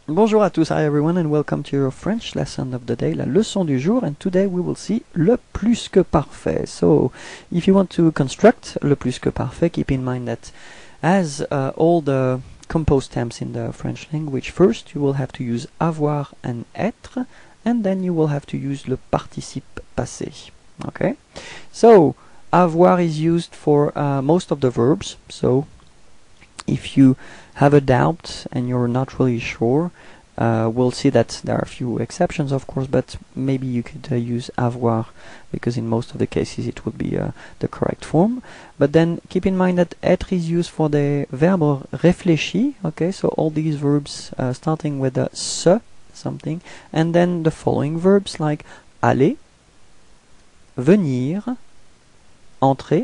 Bonjour à tous, hi everyone, and welcome to your French lesson of the day, la leçon du jour, and today we will see le plus que parfait. So, if you want to construct le plus que parfait, keep in mind that as all the composed tense in the French language, first you will have to use avoir and être, and then you will have to use le participe passé. Okay? So, avoir is used for most of the verbs, so if you have a doubt and you're not really sure, we'll see that there are a few exceptions, of course, but maybe you could use avoir, because in most of the cases it would be the correct form. But then keep in mind that être is used for the verbe réfléchi, okay, so all these verbs starting with a se, something, and then the following verbs like aller, venir, entrer,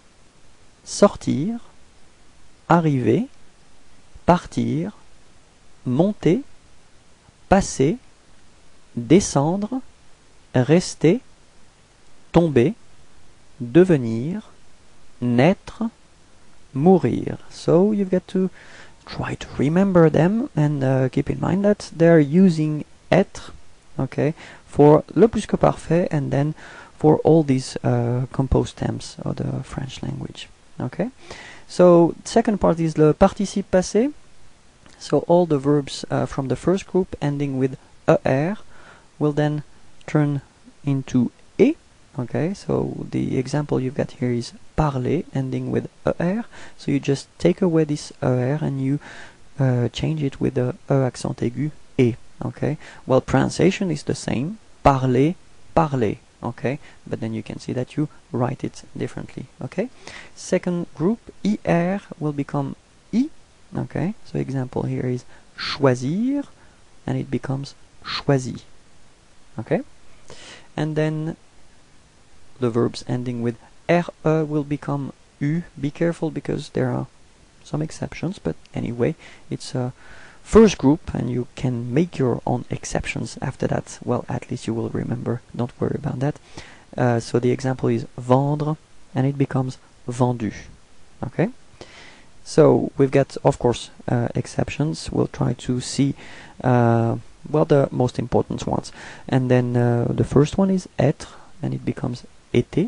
sortir, arriver, partir, monter, passer, descendre, rester, tomber, devenir, naître, mourir. So you've got to try to remember them and keep in mind that they're using être, okay, for le plus que parfait and then for all these composed tense of the French language. Okay. So second part is le participe passé. So all the verbs from the first group ending with er will then turn into e. Okay, so the example you've got here is parler ending with er. So you just take away this er and you change it with the accent aigu e. Okay, well, pronunciation is the same, parler, parler. Okay, but then you can see that you write it differently. Okay, second group, er will become i. Okay, so example here is choisir, and it becomes choisi. Okay, and then the verbs ending with re will become u. Be careful because there are some exceptions, but anyway, it's a first group and you can make your own exceptions after that. Well, at least you will remember, don't worry about that. So the example is vendre and it becomes vendu. Okay, so we've got, of course, exceptions. We'll try to see well, the most important ones. And then the first one is être and it becomes été.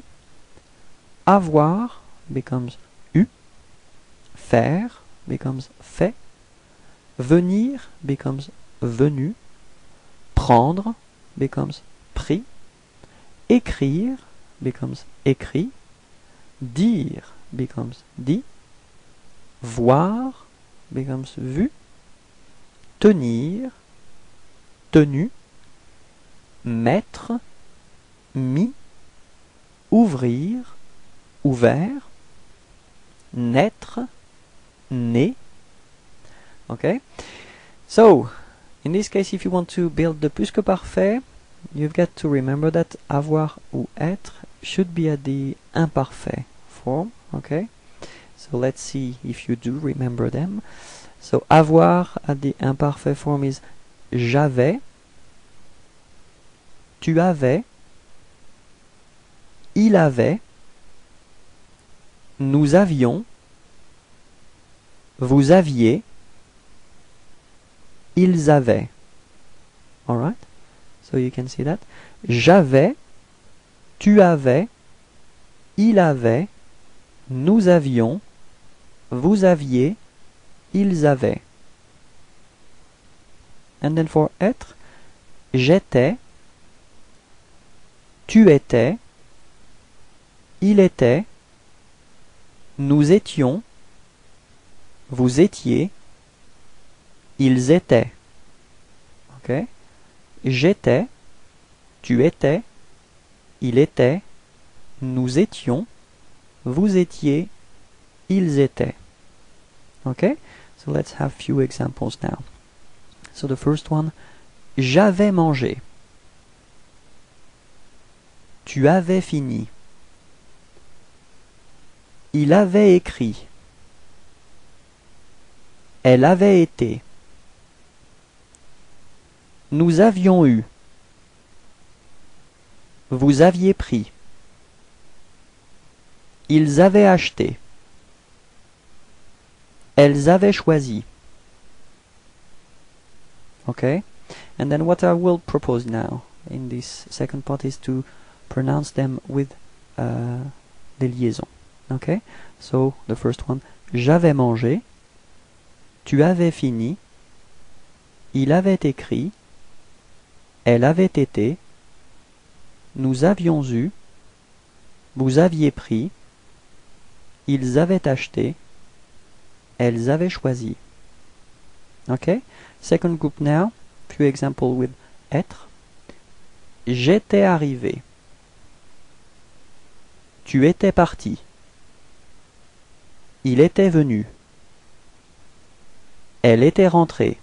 Avoir becomes eu. Faire becomes fait. Venir becomes venu, prendre becomes pris, écrire becomes écrit, dire becomes dit, voir becomes vu, tenir, tenu, mettre, mis, ouvrir, ouvert, naître, né. Okay, so in this case, if you want to build the plus que parfait, you've got to remember that avoir ou être should be at the imparfait form. Okay, so let's see if you do remember them. So avoir at the imparfait form is j'avais, tu avais, il avait, nous avions, vous aviez, ils avaient. Alright? So you can see that. J'avais, tu avais, il avait, nous avions, vous aviez, ils avaient. And then for être, j'étais, tu étais, il était, nous étions, vous étiez, ils étaient. Ok? J'étais, tu étais, il était, nous étions, vous étiez, ils étaient. Okay? So let's have few examples now. So the first one, j'avais mangé. Tu avais fini. Il avait écrit. Elle avait été. Nous avions eu. Vous aviez pris. Ils avaient acheté. Elles avaient choisi. Okay? And then what I will propose now in this second part is to pronounce them with des liaisons. Okay? So the first one, j'avais mangé, tu avais fini, il avait écrit, elle avait été, nous avions eu, vous aviez pris, ils avaient acheté, elles avaient choisi. Okay? Second group now, few examples with être. J'étais arrivé. Tu étais parti. Il était venu. Elle était rentrée.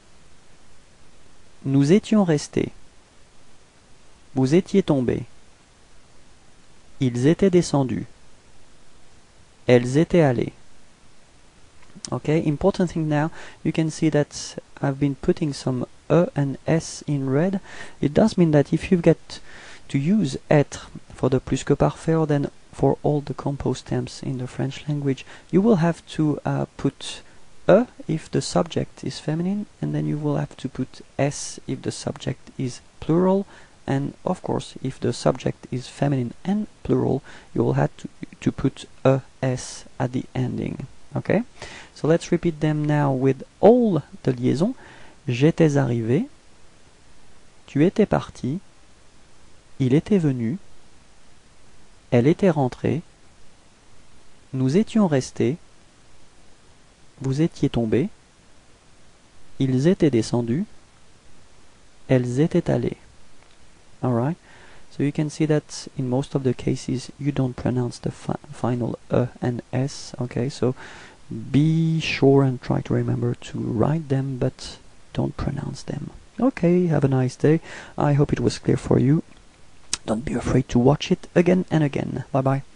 Nous étions restés. Vous étiez tombés. Ils étaient descendus. Elles étaient allées. Okay, important thing now, you can see that I've been putting some E and S in red. It does mean that if you get to use être for the plus que parfait, or then for all the composed tense in the French language, you will have to put E if the subject is feminine, and then you will have to put S if the subject is plural, and of course if the subject is feminine and plural, you will have to put ES at the ending. Okay? So let's repeat them now with all the liaisons. J'étais arrivé, tu étais parti, il était venu, elle était rentrée, nous étions restés, vous étiez tombés, ils étaient descendus, elles étaient allées. Alright? So you can see that in most of the cases you don't pronounce the final E and S. Okay, so be sure and try to remember to write them, but don't pronounce them. Okay, have a nice day. I hope it was clear for you. Don't be afraid to watch it again and again. Bye bye.